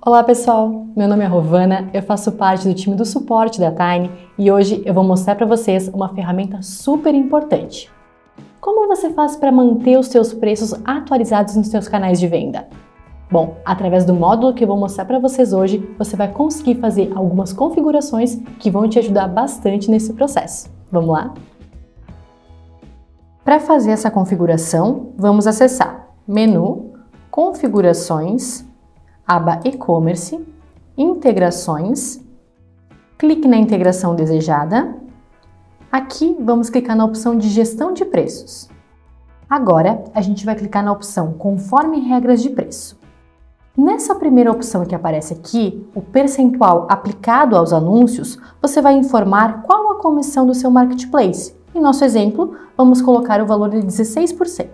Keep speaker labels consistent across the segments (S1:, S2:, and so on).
S1: Olá pessoal, meu nome é Rovana, eu faço parte do time do suporte da Tiny e hoje eu vou mostrar para vocês uma ferramenta super importante. Como você faz para manter os seus preços atualizados nos seus canais de venda? Bom, através do módulo que eu vou mostrar para vocês hoje, você vai conseguir fazer algumas configurações que vão te ajudar bastante nesse processo. Vamos lá? Para fazer essa configuração, vamos acessar Menu, Configurações, aba E-commerce, Integrações, clique na integração desejada. Aqui vamos clicar na opção de Gestão de Preços. Agora a gente vai clicar na opção Conforme regras de preço. Nessa primeira opção que aparece aqui, o percentual aplicado aos anúncios, você vai informar qual a comissão do seu marketplace. Em nosso exemplo, vamos colocar o valor de 16%.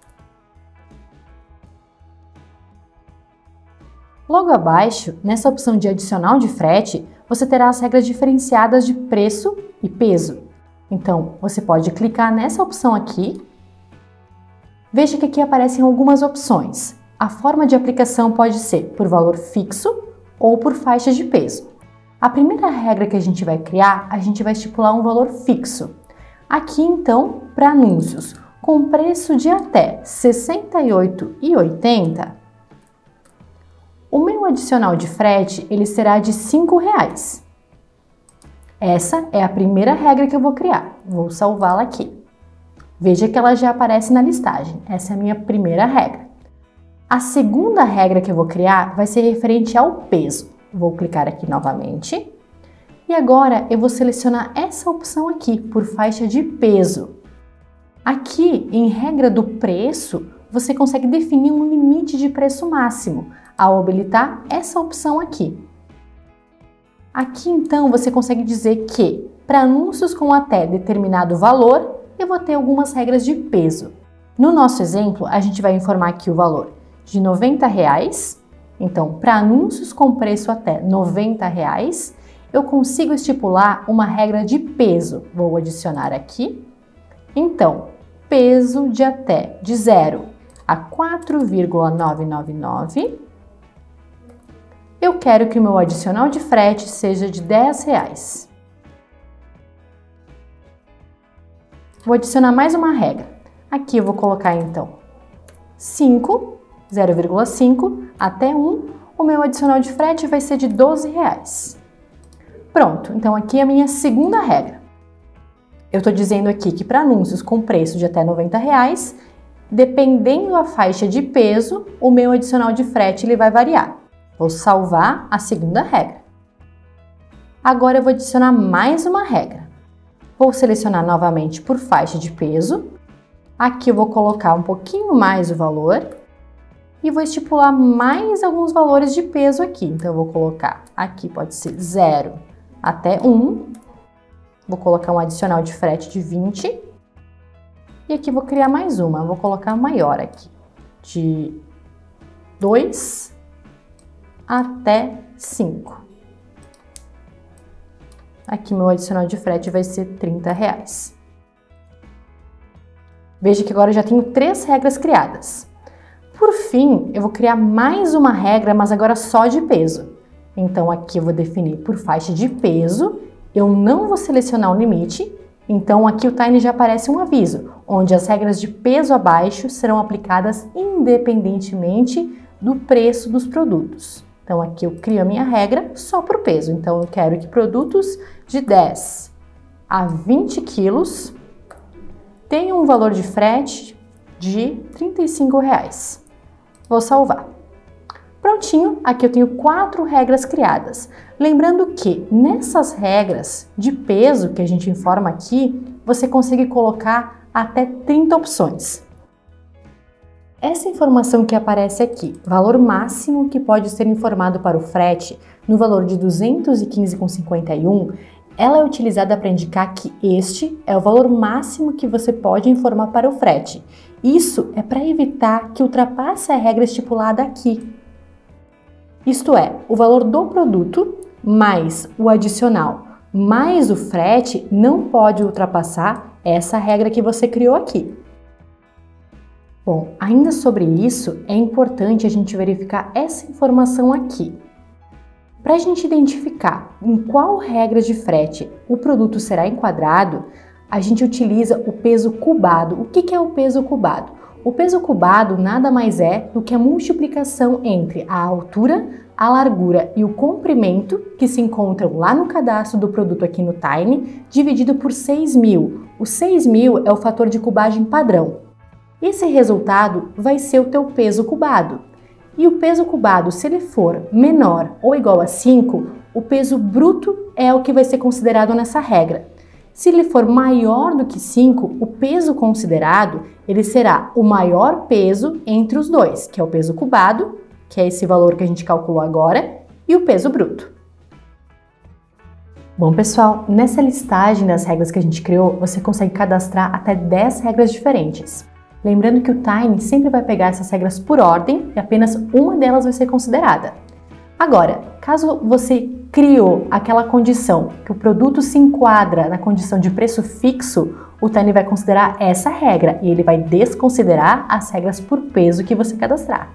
S1: Logo abaixo, nessa opção de adicional de frete, você terá as regras diferenciadas de preço e peso. Então, você pode clicar nessa opção aqui. Veja que aqui aparecem algumas opções. A forma de aplicação pode ser por valor fixo ou por faixa de peso. A primeira regra que a gente vai criar, a gente vai estipular um valor fixo. Aqui, então, para anúncios com preço de até R$ 68,80, o meu adicional de frete ele será de R$ 5,00. Essa é a primeira regra que eu vou criar. Vou salvá-la aqui. Veja que ela já aparece na listagem. Essa é a minha primeira regra. A segunda regra que eu vou criar vai ser referente ao peso. Vou clicar aqui novamente. E agora eu vou selecionar essa opção aqui, por faixa de peso. Aqui, em regra do preço, você consegue definir um limite de preço máximo ao habilitar essa opção aqui. Aqui, então, você consegue dizer que, para anúncios com até determinado valor, eu vou ter algumas regras de peso. No nosso exemplo, a gente vai informar aqui o valor de R$ 90,00. Então, para anúncios com preço até R$ 90,00, eu consigo estipular uma regra de peso. Vou adicionar aqui. Então, peso de até de 0 a 4,999. Eu quero que o meu adicional de frete seja de R$ 10,00. Vou adicionar mais uma regra. Aqui eu vou colocar então 5, 0,5 até 1. O meu adicional de frete vai ser de R$ 12,00. Pronto, então aqui é a minha segunda regra. Eu estou dizendo aqui que para anúncios com preço de até R$ 90,00, dependendo da faixa de peso, o meu adicional de frete ele vai variar. Vou salvar a segunda regra. Agora eu vou adicionar mais uma regra. Vou selecionar novamente por faixa de peso. Aqui eu vou colocar um pouquinho mais o valor e vou estipular mais alguns valores de peso aqui. Então eu vou colocar aqui pode ser 0 até 1. Vou colocar um adicional de frete de 20. E aqui vou criar mais uma. Vou colocar maior aqui, de 2 até 5. Aqui meu adicional de frete vai ser R$ 30,00. Veja que agora eu já tenho 3 regras criadas. Por fim, eu vou criar mais uma regra, mas agora só de peso. Então aqui eu vou definir por faixa de peso, eu não vou selecionar um limite, então aqui o Tiny já aparece um aviso, onde as regras de peso abaixo serão aplicadas independentemente do preço dos produtos. Então aqui eu crio a minha regra só para o peso, então eu quero que produtos de 10 a 20 quilos tenham um valor de frete de R$ 35,00. Vou salvar. Prontinho, aqui eu tenho 4 regras criadas. Lembrando que nessas regras de peso que a gente informa aqui, você consegue colocar até 30 opções. Essa informação que aparece aqui, valor máximo que pode ser informado para o frete, no valor de R$ 215,51, ela é utilizada para indicar que este é o valor máximo que você pode informar para o frete. Isso é para evitar que ultrapasse a regra estipulada aqui. Isto é, o valor do produto mais o adicional mais o frete não pode ultrapassar essa regra que você criou aqui. Bom, ainda sobre isso, é importante a gente verificar essa informação aqui. Para a gente identificar em qual regra de frete o produto será enquadrado, a gente utiliza o peso cubado. O que é o peso cubado? O peso cubado nada mais é do que a multiplicação entre a altura, a largura e o comprimento, que se encontram lá no cadastro do produto aqui no Tiny, dividido por 6.000. O 6.000 é o fator de cubagem padrão. Esse resultado vai ser o teu peso cubado. E o peso cubado, se ele for menor ou igual a 5, o peso bruto é o que vai ser considerado nessa regra. Se ele for maior do que 5, o peso considerado ele será o maior peso entre os dois, que é o peso cubado, que é esse valor que a gente calculou agora, e o peso bruto. Bom, pessoal, nessa listagem das regras que a gente criou, você consegue cadastrar até 10 regras diferentes. Lembrando que o Tiny sempre vai pegar essas regras por ordem e apenas uma delas vai ser considerada. Agora, caso você criou aquela condição que o produto se enquadra na condição de preço fixo, o Tiny vai considerar essa regra e ele vai desconsiderar as regras por peso que você cadastrar.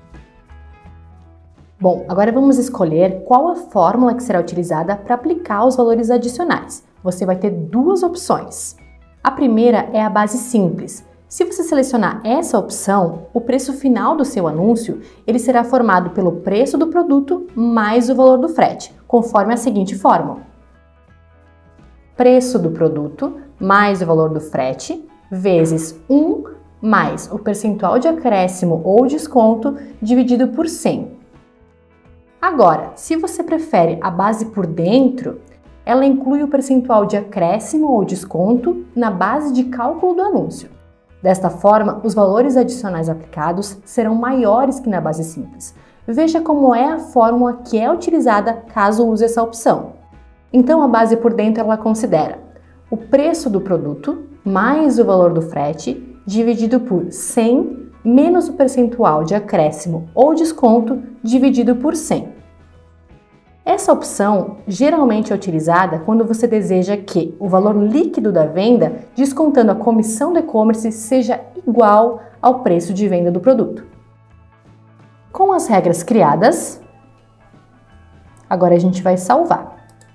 S1: Bom, agora vamos escolher qual a fórmula que será utilizada para aplicar os valores adicionais. Você vai ter duas opções. A primeira é a base simples. Se você selecionar essa opção, o preço final do seu anúncio ele será formado pelo preço do produto mais o valor do frete, conforme a seguinte fórmula: preço do produto mais o valor do frete vezes 1 mais o percentual de acréscimo ou desconto dividido por 100. Agora, se você prefere a base por dentro, ela inclui o percentual de acréscimo ou desconto na base de cálculo do anúncio. Desta forma, os valores adicionais aplicados serão maiores que na base simples. Veja como é a fórmula que é utilizada caso use essa opção. Então, a base por dentro ela considera o preço do produto mais o valor do frete dividido por 100 menos o percentual de acréscimo ou desconto dividido por 100. Essa opção geralmente é utilizada quando você deseja que o valor líquido da venda, descontando a comissão do e-commerce, seja igual ao preço de venda do produto. Com as regras criadas, agora a gente vai salvar.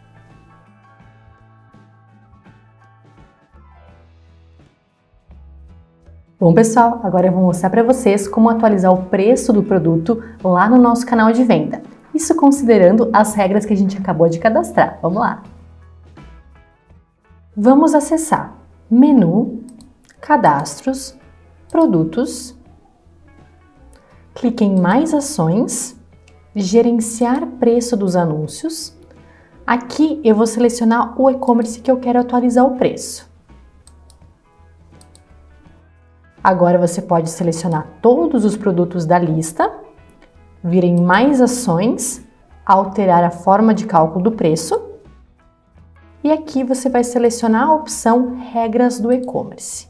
S1: Bom, pessoal, agora eu vou mostrar para vocês como atualizar o preço do produto lá no nosso canal de venda. Isso considerando as regras que a gente acabou de cadastrar. Vamos lá! Vamos acessar Menu, Cadastros, Produtos, clique em Mais Ações, Gerenciar Preço dos Anúncios. Aqui eu vou selecionar o e-commerce que eu quero atualizar o preço. Agora você pode selecionar todos os produtos da lista, vir em Mais Ações, alterar a forma de cálculo do preço e aqui você vai selecionar a opção Regras do e-commerce.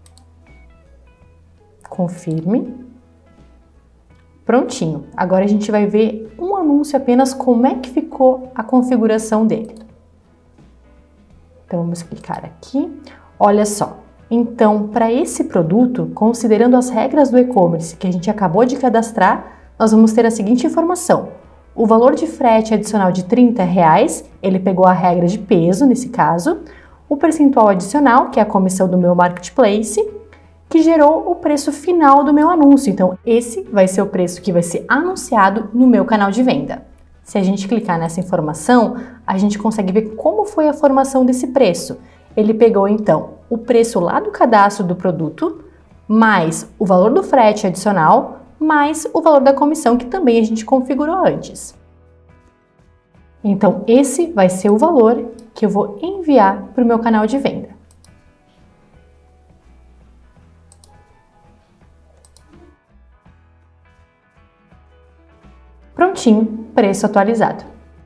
S1: Confirme. Prontinho. Agora a gente vai ver um anúncio apenas como é que ficou a configuração dele. Então vamos clicar aqui. Olha só. Então, para esse produto, considerando as regras do e-commerce que a gente acabou de cadastrar, nós vamos ter a seguinte informação. O valor de frete adicional de R$30, ele pegou a regra de peso, nesse caso, o percentual adicional, que é a comissão do meu marketplace, que gerou o preço final do meu anúncio. Então, esse vai ser o preço que vai ser anunciado no meu canal de venda. Se a gente clicar nessa informação, a gente consegue ver como foi a formação desse preço. Ele pegou, então, o preço lá do cadastro do produto, mais o valor do frete adicional, mais o valor da comissão que também a gente configurou antes. Então, esse vai ser o valor que eu vou enviar para o meu canal de venda. Prontinho, preço atualizado.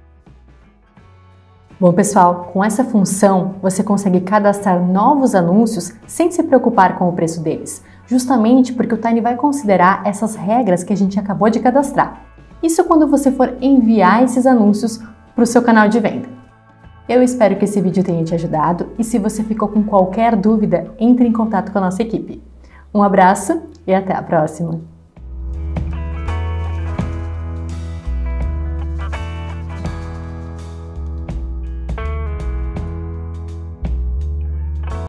S1: Bom, pessoal, com essa função você consegue cadastrar novos anúncios sem se preocupar com o preço deles, justamente porque o Tiny vai considerar essas regras que a gente acabou de cadastrar. Isso quando você for enviar esses anúncios para o seu canal de venda. Eu espero que esse vídeo tenha te ajudado e se você ficou com qualquer dúvida, entre em contato com a nossa equipe. Um abraço e até a próxima!